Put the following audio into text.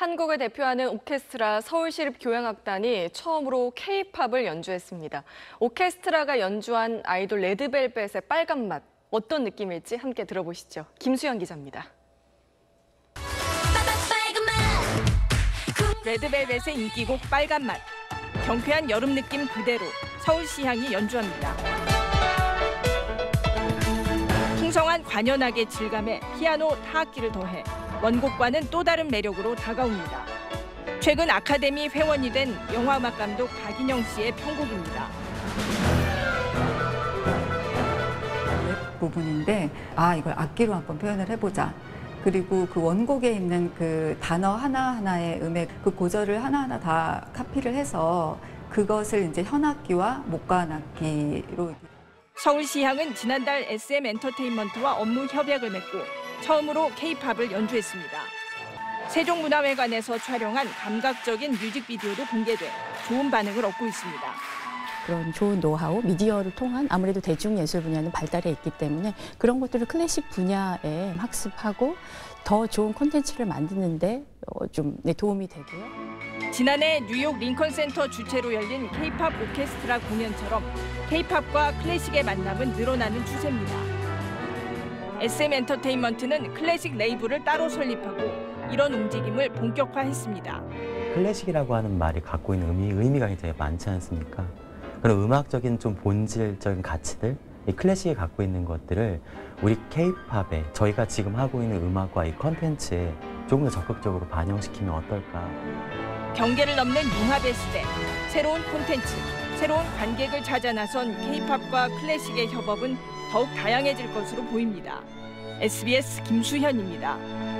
한국을 대표하는 오케스트라 서울시립교향악단이 처음으로 K-팝을 연주했습니다. 오케스트라가 연주한 아이돌 레드벨벳의 빨간 맛, 어떤 느낌일지 함께 들어보시죠. 김수영 기자입니다. 레드벨벳의 인기곡 빨간 맛. 경쾌한 여름 느낌 그대로 서울시향이 연주합니다. 풍성한 관현악의 질감에 피아노 타악기를 더해 원곡과는 또 다른 매력으로 다가옵니다. 최근 아카데미 회원이 된 영화음악 감독 박인영 씨의 편곡입니다. 부분인데 이걸 악기로 한번 표현을 해보자. 그리고 그 원곡에 있는 그 단어 하나하나의 음의 그 고절을 하나하나 다 카피를 해서 그것을 이제 현악기와 목관악기로. 서울시향은 지난달 SM 엔터테인먼트와 업무 협약을 맺고 처음으로 K-팝을 연주했습니다. 세종문화회관에서 촬영한 감각적인 뮤직비디오도 공개돼 좋은 반응을 얻고 있습니다. 그런 좋은 노하우, 미디어를 통한 아무래도 대중예술 분야는 발달해 있기 때문에 그런 것들을 클래식 분야에 학습하고 더 좋은 콘텐츠를 만드는 데 좀 도움이 되고요. 지난해 뉴욕 링컨센터 주최로 열린 K-팝 오케스트라 공연처럼 K-팝과 클래식의 만남은 늘어나는 추세입니다. SM 엔터테인먼트는 클래식 레이블을 따로 설립하고 이런 움직임을 본격화했습니다. 클래식이라고 하는 말이 갖고 있는 의미가 굉장히 많지 않습니까? 그런 음악적인 좀 본질적인 가치들, 이 클래식이 갖고 있는 것들을 우리 K-팝에 저희가 지금 하고 있는 음악과 이 컨텐츠에 조금 더 적극적으로 반영시키면 어떨까? 경계를 넘는 융합의 시대, 새로운 콘텐츠, 새로운 관객을 찾아 나선 K-팝과 클래식의 협업은 더욱 다양해질 것으로 보입니다. SBS 김수현입니다.